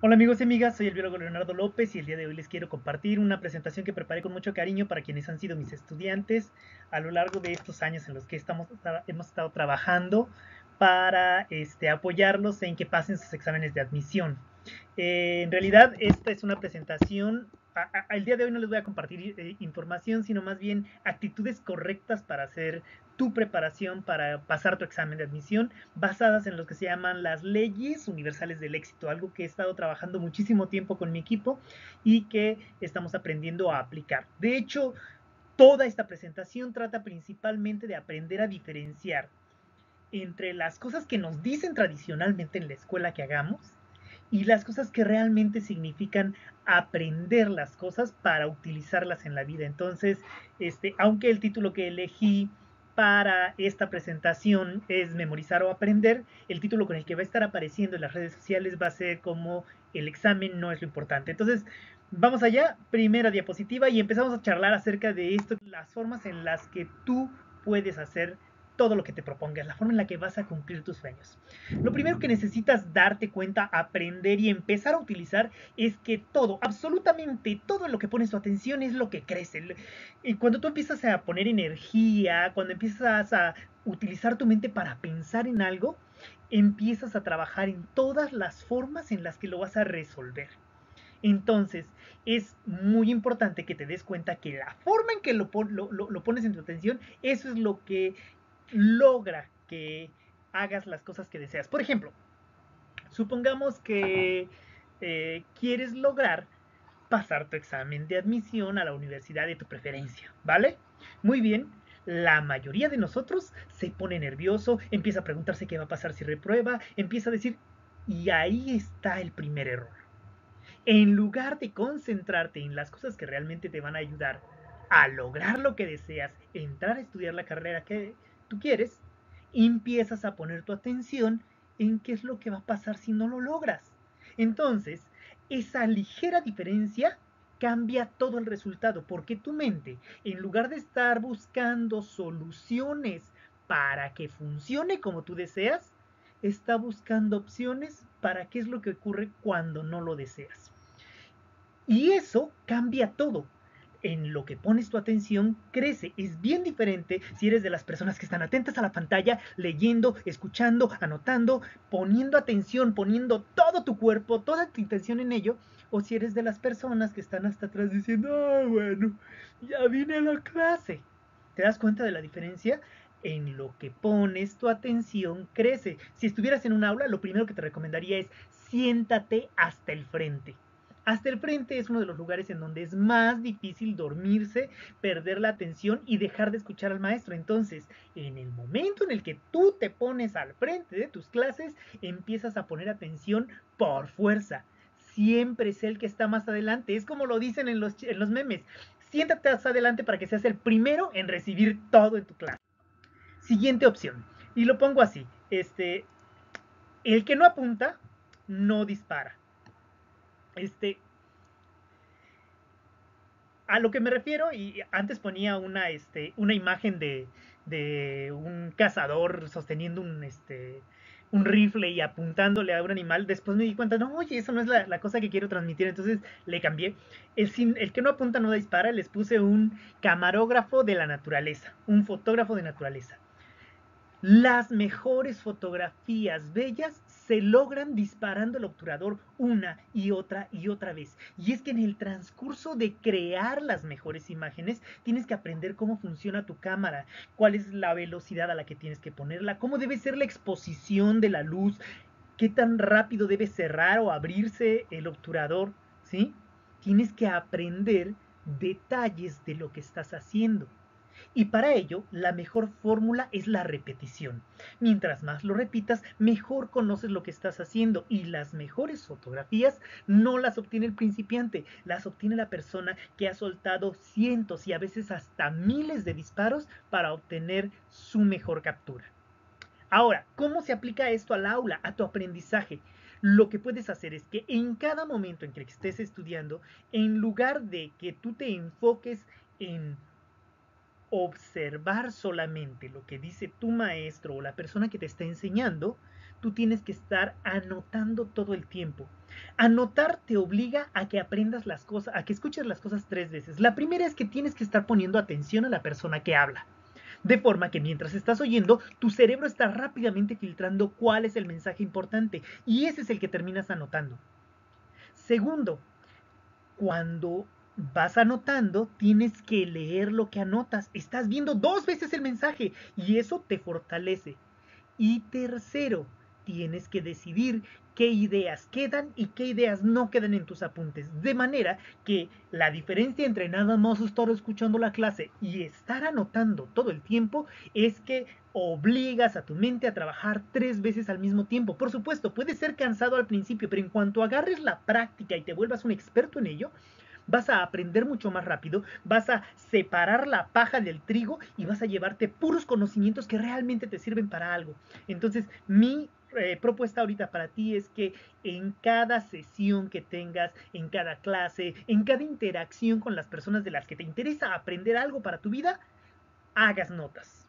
Hola amigos y amigas, soy el biólogo Leonardo López y el día de hoy les quiero compartir una presentación que preparé con mucho cariño para quienes han sido mis estudiantes a lo largo de estos años en los que hemos estado trabajando para apoyarlos en que pasen sus exámenes de admisión. En realidad, esta es una presentación. El día de hoy no les voy a compartir información, sino más bien actitudes correctas para hacer tu preparación para pasar tu examen de admisión, basadas en lo que se llaman las leyes universales del éxito, algo que he estado trabajando muchísimo tiempo con mi equipo y que estamos aprendiendo a aplicar. De hecho, toda esta presentación trata principalmente de aprender a diferenciar entre las cosas que nos dicen tradicionalmente en la escuela que hagamos y las cosas que realmente significan aprender las cosas para utilizarlas en la vida. Entonces, aunque el título que elegí para esta presentación es memorizar o aprender, el título con el que va a estar apareciendo en las redes sociales va a ser como el examen no es lo importante. Entonces, vamos allá, primera diapositiva y empezamos a charlar acerca de esto, las formas en las que tú puedes hacer todo lo que te propongas, la forma en la que vas a cumplir tus sueños. Lo primero que necesitas darte cuenta, aprender y empezar a utilizar es que todo, absolutamente todo en lo que pones tu atención es lo que crece. Y cuando tú empiezas a poner energía, cuando empiezas a utilizar tu mente para pensar en algo, empiezas a trabajar en todas las formas en las que lo vas a resolver. Entonces, es muy importante que te des cuenta que la forma en que lo pones en tu atención, eso es lo que logra que hagas las cosas que deseas. Por ejemplo, supongamos que quieres lograr pasar tu examen de admisión a la universidad de tu preferencia, ¿vale? Muy bien, la mayoría de nosotros se pone nervioso, empieza a preguntarse qué va a pasar si reprueba, empieza a decir, y ahí está el primer error. En lugar de concentrarte en las cosas que realmente te van a ayudar a lograr lo que deseas, entrar a estudiar la carrera que tú quieres, empiezas a poner tu atención en qué es lo que va a pasar si no lo logras. Entonces, esa ligera diferencia cambia todo el resultado, porque tu mente, en lugar de estar buscando soluciones para que funcione como tú deseas, está buscando opciones para qué es lo que ocurre cuando no lo deseas. Y eso cambia todo. En lo que pones tu atención crece. Es bien diferente si eres de las personas que están atentas a la pantalla, leyendo, escuchando, anotando, poniendo atención, poniendo todo tu cuerpo, toda tu intención en ello, o si eres de las personas que están hasta atrás diciendo, ah, bueno, ya vine a la clase. ¿Te das cuenta de la diferencia? En lo que pones tu atención crece. Si estuvieras en un aula, lo primero que te recomendaría es siéntate hasta el frente. Hasta el frente es uno de los lugares en donde es más difícil dormirse, perder la atención y dejar de escuchar al maestro. Entonces, en el momento en el que tú te pones al frente de tus clases, empiezas a poner atención por fuerza. Siempre es el que está más adelante. Es como lo dicen en los memes. Siéntate hasta adelante para que seas el primero en recibir todo en tu clase. Siguiente opción. Y lo pongo así. El que no apunta, no dispara. Este, a lo que me refiero, y antes ponía una imagen de un cazador sosteniendo un rifle y apuntándole a un animal, después me di cuenta, no, oye, eso no es la cosa que quiero transmitir, entonces le cambié. El que no apunta no dispara, les puse un camarógrafo de la naturaleza, un fotógrafo de naturaleza. Las mejores fotografías bellas se logran disparando el obturador una y otra vez. Y es que en el transcurso de crear las mejores imágenes, tienes que aprender cómo funciona tu cámara, cuál es la velocidad a la que tienes que ponerla, cómo debe ser la exposición de la luz, qué tan rápido debe cerrar o abrirse el obturador, ¿sí? Tienes que aprender detalles de lo que estás haciendo. Y para ello, la mejor fórmula es la repetición. Mientras más lo repitas, mejor conoces lo que estás haciendo. Y las mejores fotografías no las obtiene el principiante, las obtiene la persona que ha soltado cientos y a veces hasta miles de disparos para obtener su mejor captura. Ahora, ¿cómo se aplica esto al aula, a tu aprendizaje? Lo que puedes hacer es que en cada momento en que estés estudiando, en lugar de que tú te enfoques en observar solamente lo que dice tu maestro o la persona que te está enseñando, tú tienes que estar anotando todo el tiempo. Anotar te obliga a que aprendas las cosas, a que escuches las cosas 3 veces. La primera es que tienes que estar poniendo atención a la persona que habla. De forma que mientras estás oyendo, tu cerebro está rápidamente filtrando cuál es el mensaje importante. Y ese es el que terminas anotando. Segundo, cuando vas anotando, tienes que leer lo que anotas. Estás viendo 2 veces el mensaje y eso te fortalece. Y tercero, tienes que decidir qué ideas quedan y qué ideas no quedan en tus apuntes. De manera que la diferencia entre nada más estar escuchando la clase y estar anotando todo el tiempo es que obligas a tu mente a trabajar 3 veces al mismo tiempo. Por supuesto, puede ser cansado al principio, pero en cuanto agarres la práctica y te vuelvas un experto en ello, vas a aprender mucho más rápido, vas a separar la paja del trigo y vas a llevarte puros conocimientos que realmente te sirven para algo. Entonces, mi propuesta ahorita para ti es que en cada sesión que tengas, en cada clase, en cada interacción con las personas de las que te interesa aprender algo para tu vida, hagas notas.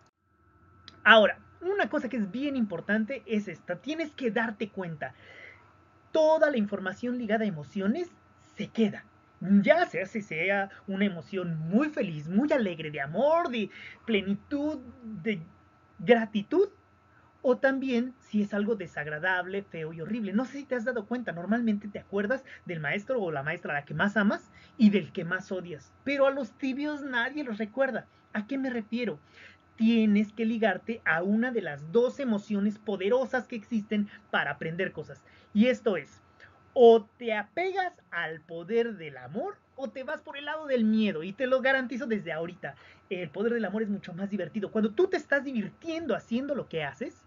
Ahora, una cosa que es bien importante es esta, tienes que darte cuenta, toda la información ligada a emociones se queda. Ya sea si sea una emoción muy feliz, muy alegre, de amor, de plenitud, de gratitud, o también si es algo desagradable, feo y horrible. No sé si te has dado cuenta, normalmente te acuerdas del maestro o la maestra a la que más amas y del que más odias, pero a los tibios nadie los recuerda. ¿A qué me refiero? Tienes que ligarte a una de las dos emociones poderosas que existen para aprender cosas. Y esto es, o te apegas al poder del amor o te vas por el lado del miedo. Y te lo garantizo desde ahorita. El poder del amor es mucho más divertido. Cuando tú te estás divirtiendo haciendo lo que haces,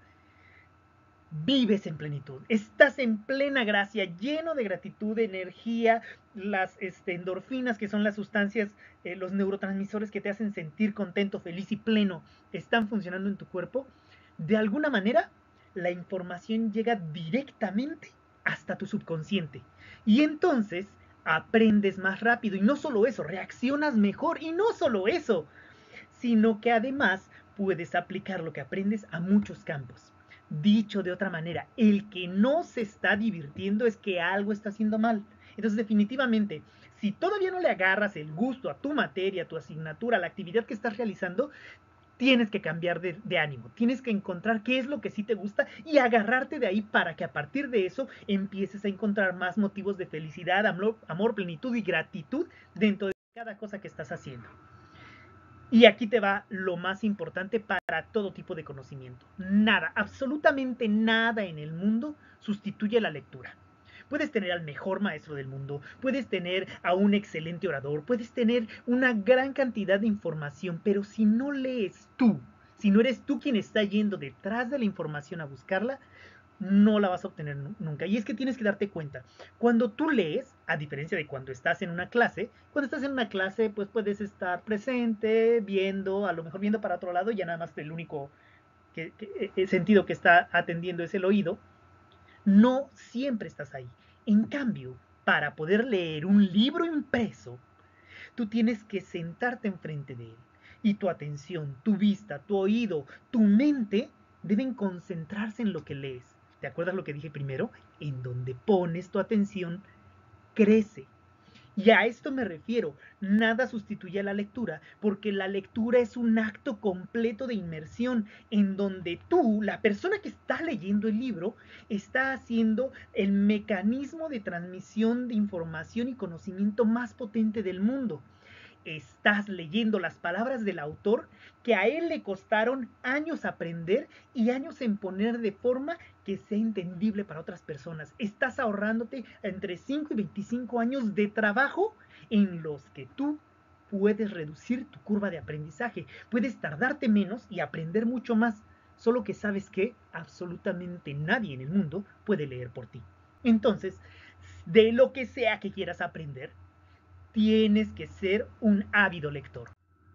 vives en plenitud, estás en plena gracia, lleno de gratitud, de energía, las endorfinas, que son las sustancias, los neurotransmisores que te hacen sentir contento, feliz y pleno, están funcionando en tu cuerpo. De alguna manera, la información llega directamente hasta tu subconsciente. Y entonces aprendes más rápido. Y no solo eso, reaccionas mejor. Y no solo eso, sino que además puedes aplicar lo que aprendes a muchos campos. Dicho de otra manera, el que no se está divirtiendo es que algo está haciendo mal. Entonces, definitivamente, si todavía no le agarras el gusto a tu materia, a tu asignatura, a la actividad que estás realizando, tienes que cambiar de ánimo, tienes que encontrar qué es lo que sí te gusta y agarrarte de ahí para que a partir de eso empieces a encontrar más motivos de felicidad, amor, plenitud y gratitud dentro de cada cosa que estás haciendo. Y aquí te va lo más importante para todo tipo de conocimiento. Nada, absolutamente nada en el mundo sustituye la lectura. Puedes tener al mejor maestro del mundo, puedes tener a un excelente orador, puedes tener una gran cantidad de información, pero si no lees tú, si no eres tú quien está yendo detrás de la información a buscarla, no la vas a obtener nunca. Y es que tienes que darte cuenta, cuando tú lees, a diferencia de cuando estás en una clase, cuando estás en una clase, pues puedes estar presente, viendo, a lo mejor viendo para otro lado, y ya nada más el único sentido que está atendiendo es el oído. No siempre estás ahí. En cambio, para poder leer un libro impreso, tú tienes que sentarte enfrente de él. Y tu atención, tu vista, tu oído, tu mente deben concentrarse en lo que lees. ¿Te acuerdas lo que dije primero? En donde pones tu atención, crece. Y a esto me refiero, nada sustituye a la lectura, porque la lectura es un acto completo de inmersión, en donde tú, la persona que está leyendo el libro, está haciendo el mecanismo de transmisión de información y conocimiento más potente del mundo. Estás leyendo las palabras del autor que a él le costaron años aprender y años en poner de forma que sea entendible para otras personas. Estás ahorrándote entre 5 y 25 años de trabajo en los que tú puedes reducir tu curva de aprendizaje. Puedes tardarte menos y aprender mucho más. Solo que sabes que absolutamente nadie en el mundo puede leer por ti. Entonces, de lo que sea que quieras aprender, tienes que ser un ávido lector.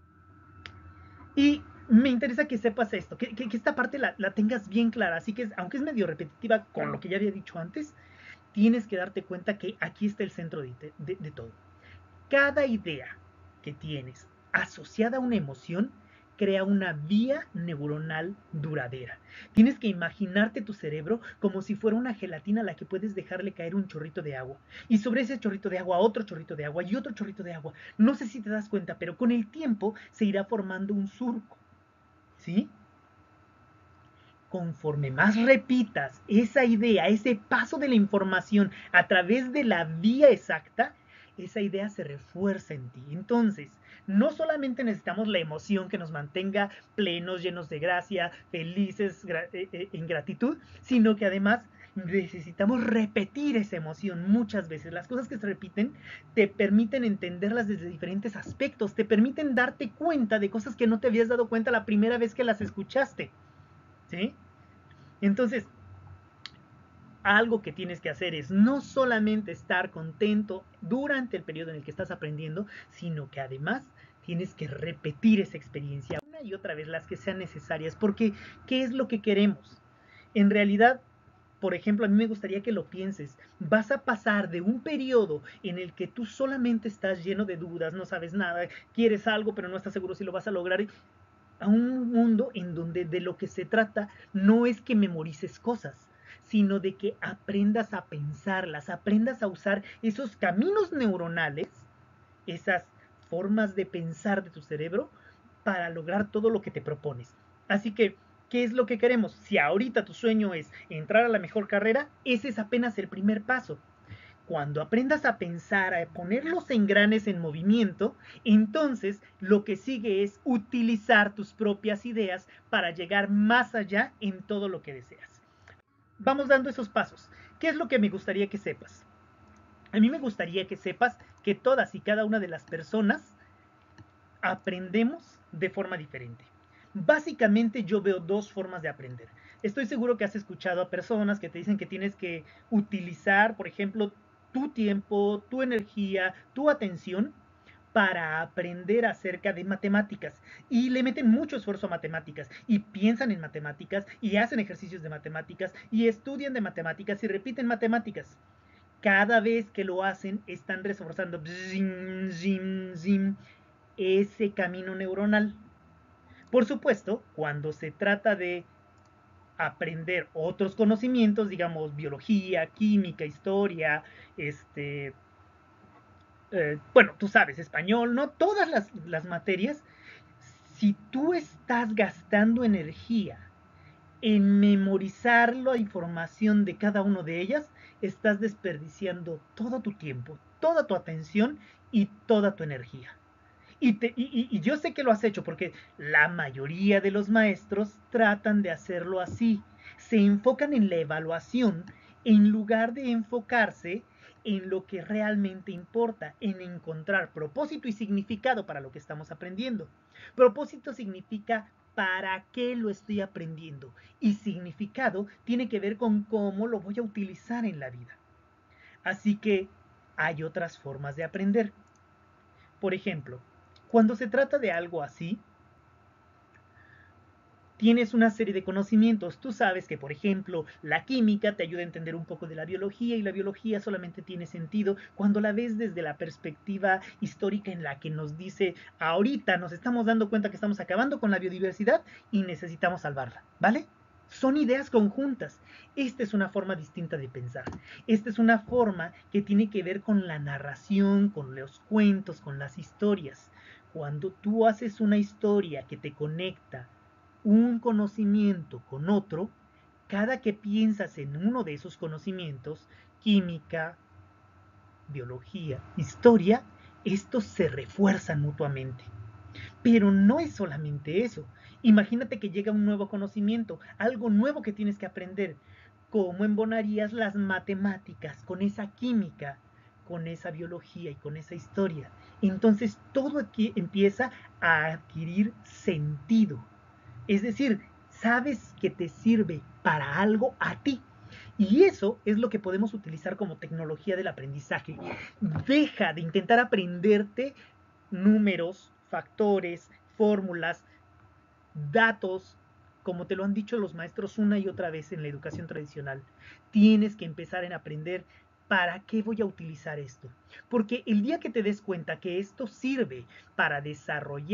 Y me interesa que sepas esto, que esta parte la tengas bien clara. Así que, aunque es medio repetitiva con lo que ya había dicho antes, tienes que darte cuenta que aquí está el centro de todo. Cada idea que tienes asociada a una emoción crea una vía neuronal duradera. Tienes que imaginarte tu cerebro como si fuera una gelatina a la que puedes dejarle caer un chorrito de agua. Y sobre ese chorrito de agua, otro chorrito de agua y otro chorrito de agua. No sé si te das cuenta, pero con el tiempo se irá formando un surco. ¿Sí? Conforme más repitas esa idea, ese paso de la información a través de la vía exacta, esa idea se refuerza en ti. Entonces, no solamente necesitamos la emoción que nos mantenga plenos, llenos de gracia, felices, en gratitud, sino que además necesitamos repetir esa emoción muchas veces. Las cosas que se repiten te permiten entenderlas desde diferentes aspectos, te permiten darte cuenta de cosas que no te habías dado cuenta la primera vez que las escuchaste. ¿Sí? Entonces, algo que tienes que hacer es no solamente estar contento durante el periodo en el que estás aprendiendo, sino que además tienes que repetir esa experiencia una y otra vez, las que sean necesarias, porque ¿qué es lo que queremos? En realidad, por ejemplo, a mí me gustaría que lo pienses. Vas a pasar de un periodo en el que tú solamente estás lleno de dudas, no sabes nada, quieres algo, pero no estás seguro si lo vas a lograr, a un mundo en donde de lo que se trata no es que memorices cosas, sino de que aprendas a pensarlas, aprendas a usar esos caminos neuronales, esas formas de pensar de tu cerebro para lograr todo lo que te propones. Así que, ¿qué es lo que queremos? Si ahorita tu sueño es entrar a la mejor carrera, ese es apenas el primer paso. Cuando aprendas a pensar, a poner los engranes en movimiento, entonces lo que sigue es utilizar tus propias ideas para llegar más allá en todo lo que deseas. Vamos dando esos pasos. ¿Qué es lo que me gustaría que sepas? A mí me gustaría que sepas que todas y cada una de las personas aprendemos de forma diferente. Básicamente yo veo dos formas de aprender. Estoy seguro que has escuchado a personas que te dicen que tienes que utilizar, por ejemplo, tu tiempo, tu energía, tu atención para aprender acerca de matemáticas y le meten mucho esfuerzo a matemáticas y piensan en matemáticas y hacen ejercicios de matemáticas y estudian de matemáticas y repiten matemáticas. Cada vez que lo hacen están reforzando ese camino neuronal. Por supuesto, cuando se trata de aprender otros conocimientos, digamos biología, química, historia, bueno, tú sabes, español, ¿no? Todas las materias, si tú estás gastando energía en memorizar la información de cada una de ellas, estás desperdiciando todo tu tiempo, toda tu atención y toda tu energía. Y yo sé que lo has hecho porque la mayoría de los maestros tratan de hacerlo así. Se enfocan en la evaluación en lugar de enfocarse en lo que realmente importa, en encontrar propósito y significado para lo que estamos aprendiendo. Propósito significa para qué lo estoy aprendiendo y significado tiene que ver con cómo lo voy a utilizar en la vida. Así que hay otras formas de aprender. Por ejemplo, cuando se trata de algo así, tienes una serie de conocimientos. Tú sabes que, por ejemplo, la química te ayuda a entender un poco de la biología y la biología solamente tiene sentido cuando la ves desde la perspectiva histórica en la que nos dice, ahorita nos estamos dando cuenta que estamos acabando con la biodiversidad y necesitamos salvarla, ¿vale? Son ideas conjuntas. Esta es una forma distinta de pensar. Esta es una forma que tiene que ver con la narración, con los cuentos, con las historias. Cuando tú haces una historia que te conecta un conocimiento con otro, cada que piensas en uno de esos conocimientos, química, biología, historia, estos se refuerzan mutuamente. Pero no es solamente eso. Imagínate que llega un nuevo conocimiento, algo nuevo que tienes que aprender. ¿Cómo embonarías las matemáticas con esa química, con esa biología y con esa historia? Entonces todo aquí empieza a adquirir sentido. Es decir, sabes que te sirve para algo a ti. Y eso es lo que podemos utilizar como tecnología del aprendizaje. Deja de intentar aprenderte números, factores, fórmulas, datos, como te lo han dicho los maestros una y otra vez en la educación tradicional. Tienes que empezar en aprender para qué voy a utilizar esto. Porque el día que te des cuenta que esto sirve para desarrollar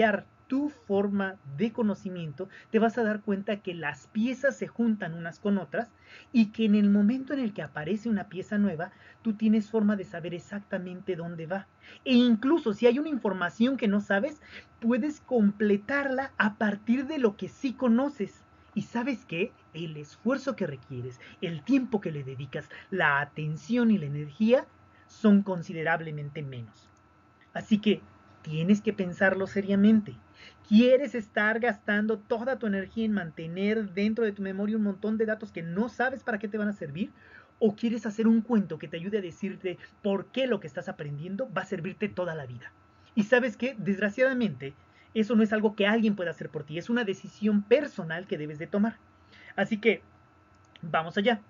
tu forma de conocimiento, te vas a dar cuenta que las piezas se juntan unas con otras y que en el momento en el que aparece una pieza nueva, tú tienes forma de saber exactamente dónde va. E incluso si hay una información que no sabes, puedes completarla a partir de lo que sí conoces. ¿Y sabes qué? El esfuerzo que requieres, el tiempo que le dedicas, la atención y la energía son considerablemente menos. Así que tienes que pensarlo seriamente. ¿Quieres estar gastando toda tu energía en mantener dentro de tu memoria un montón de datos que no sabes para qué te van a servir? ¿O quieres hacer un cuento que te ayude a decirte por qué lo que estás aprendiendo va a servirte toda la vida? Y sabes que, desgraciadamente, eso no es algo que alguien pueda hacer por ti, es una decisión personal que debes de tomar. Así que, vamos allá.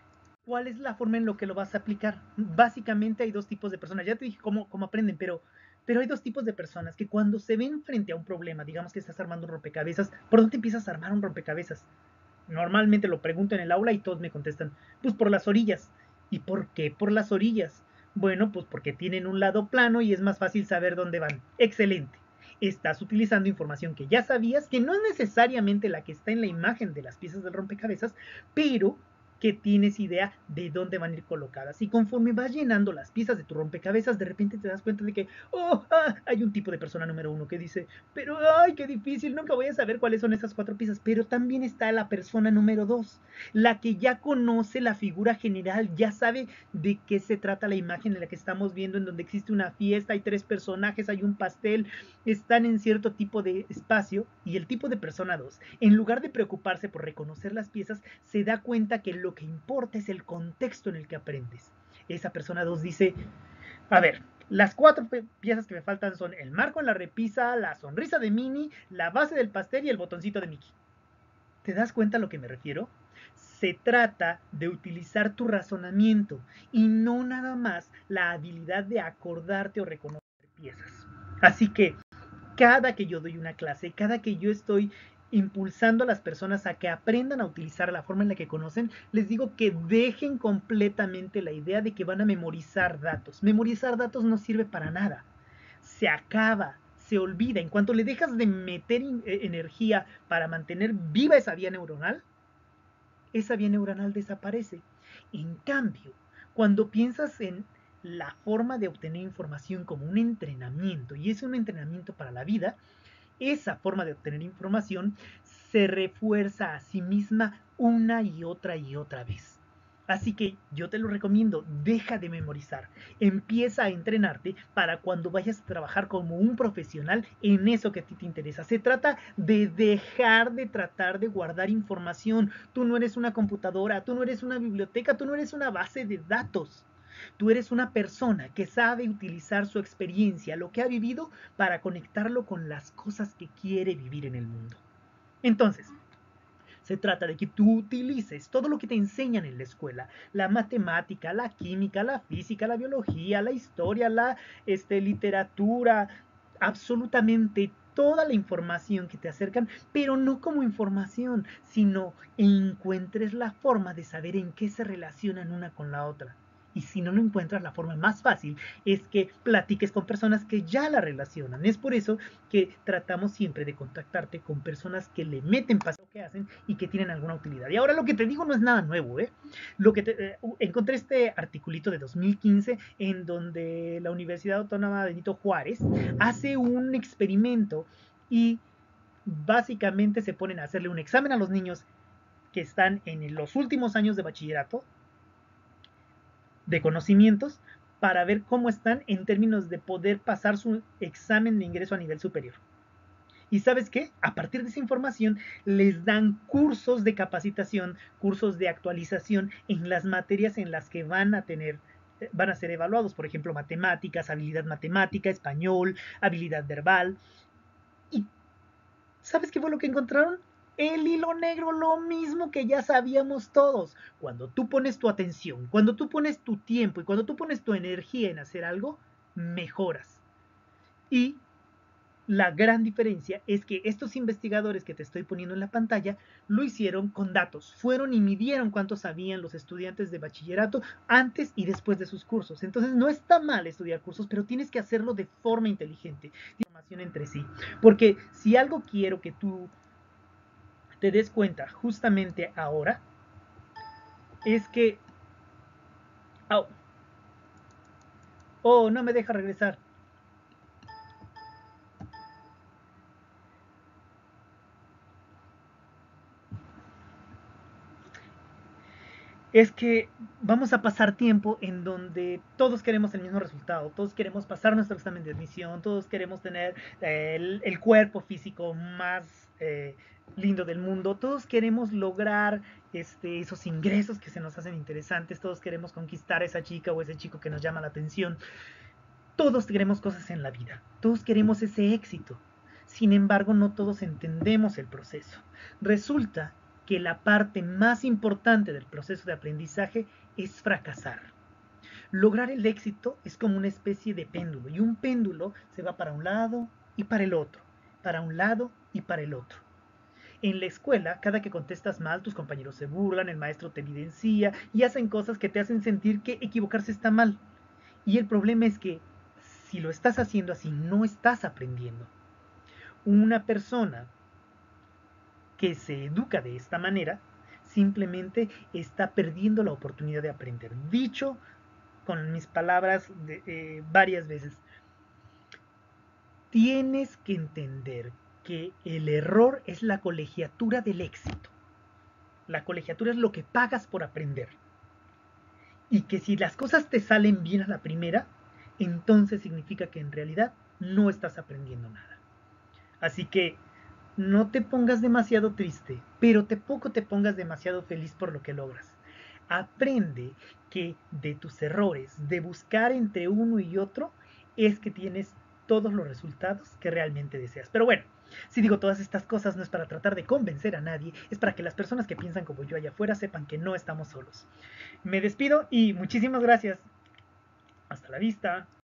¿Cuál es la forma en la que lo vas a aplicar? Básicamente hay dos tipos de personas. Ya te dije cómo aprenden, pero hay dos tipos de personas que cuando se ven frente a un problema, digamos que estás armando un rompecabezas, ¿por dónde empiezas a armar un rompecabezas? Normalmente lo pregunto en el aula y todos me contestan, pues por las orillas. ¿Y por qué por las orillas? Bueno, pues porque tienen un lado plano y es más fácil saber dónde van. Excelente. Estás utilizando información que ya sabías, que no es necesariamente la que está en la imagen de las piezas del rompecabezas, pero que tienes idea de dónde van a ir colocadas. Y conforme vas llenando las piezas de tu rompecabezas, de repente te das cuenta de que, hay un tipo de persona número uno que dice, pero ay, qué difícil, nunca voy a saber cuáles son esas cuatro piezas. Pero también está la persona número dos, la que ya conoce la figura general, ya sabe de qué se trata la imagen en la que estamos viendo, en donde existe una fiesta, hay tres personajes, hay un pastel, están en cierto tipo de espacio. Y el tipo de persona 2, en lugar de preocuparse por reconocer las piezas, se da cuenta que lo que importa es el contexto en el que aprendes. Esa persona 2 dice, a ver, las cuatro piezas que me faltan son el marco en la repisa, la sonrisa de Minnie, la base del pastel y el botoncito de Mickey. ¿Te das cuenta a lo que me refiero? Se trata de utilizar tu razonamiento y no nada más la habilidad de acordarte o reconocer piezas. Así que cada que yo doy una clase, cada que yo estoy impulsando a las personas a que aprendan a utilizar la forma en la que conocen, les digo que dejen completamente la idea de que van a memorizar datos. Memorizar datos no sirve para nada. Se acaba, se olvida. En cuanto le dejas de meter energía para mantener viva esa vía neuronal desaparece. En cambio, cuando piensas en la forma de obtener información como un entrenamiento, y es un entrenamiento para la vida, esa forma de obtener información se refuerza a sí misma una y otra vez. Así que yo te lo recomiendo, deja de memorizar, empieza a entrenarte para cuando vayas a trabajar como un profesional en eso que a ti te interesa. Se trata de dejar de tratar de guardar información. Tú no eres una computadora, tú no eres una biblioteca, tú no eres una base de datos. Tú eres una persona que sabe utilizar su experiencia, lo que ha vivido, para conectarlo con las cosas que quiere vivir en el mundo. Entonces, se trata de que tú utilices todo lo que te enseñan en la escuela, la matemática, la química, la física, la biología, la historia, la literatura, absolutamente toda la información que te acercan, pero no como información, sino encuentres la forma de saber en qué se relacionan una con la otra. Y si no lo encuentras, la forma más fácil es que platiques con personas que ya la relacionan. Es por eso que tratamos siempre de contactarte con personas que le meten pasión a lo que hacen y que tienen alguna utilidad. Y ahora lo que te digo no es nada nuevo, ¿eh? Encontré este articulito de 2015 en donde la Universidad Autónoma de Benito Juárez hace un experimento y básicamente se ponen a hacerle un examen a los niños que están en los últimos años de bachillerato de conocimientos para ver cómo están en términos de poder pasar su examen de ingreso a nivel superior. ¿Y sabes qué? A partir de esa información les dan cursos de capacitación, cursos de actualización en las materias en las que van a ser evaluados, por ejemplo, matemáticas, habilidad matemática, español, habilidad verbal. ¿Y sabes qué fue lo que encontraron? El hilo negro, lo mismo que ya sabíamos todos. Cuando tú pones tu atención, cuando tú pones tu tiempo y cuando tú pones tu energía en hacer algo, mejoras. Y la gran diferencia es que estos investigadores que te estoy poniendo en la pantalla lo hicieron con datos. Fueron y midieron cuánto sabían los estudiantes de bachillerato antes y después de sus cursos. Entonces no está mal estudiar cursos, pero tienes que hacerlo de forma inteligente. información entre sí. Porque si algo quiero que tú te des cuenta justamente ahora, es que... Oh, oh, no me deja regresar. Es que vamos a pasar tiempo en donde todos queremos el mismo resultado, todos queremos pasar nuestro examen de admisión, todos queremos tener el cuerpo físico más lindo del mundo, todos queremos lograr esos ingresos que se nos hacen interesantes, todos queremos conquistar a esa chica o ese chico que nos llama la atención, todos queremos cosas en la vida, todos queremos ese éxito. Sin embargo, no todos entendemos el proceso. Resulta que la parte más importante del proceso de aprendizaje es fracasar. Lograr el éxito es como una especie de péndulo, y un péndulo se va para un lado y para el otro, para un lado y para el otro. En la escuela, cada que contestas mal, tus compañeros se burlan, el maestro te evidencia y hacen cosas que te hacen sentir que equivocarse está mal. Y el problema es que si lo estás haciendo así, no estás aprendiendo. Una persona que se educa de esta manera simplemente está perdiendo la oportunidad de aprender. Dicho con mis palabras varias veces, tienes que entender que el error es la colegiatura del éxito. La colegiatura es lo que pagas por aprender. Y que si las cosas te salen bien a la primera, entonces significa que en realidad no estás aprendiendo nada. Así que no te pongas demasiado triste, pero tampoco te pongas demasiado feliz por lo que logras. Aprende que de tus errores, de buscar entre uno y otro, es que tienes todos los resultados que realmente deseas. Pero bueno, si digo todas estas cosas no es para tratar de convencer a nadie, es para que las personas que piensan como yo allá afuera sepan que no estamos solos. Me despido y muchísimas gracias. Hasta la vista.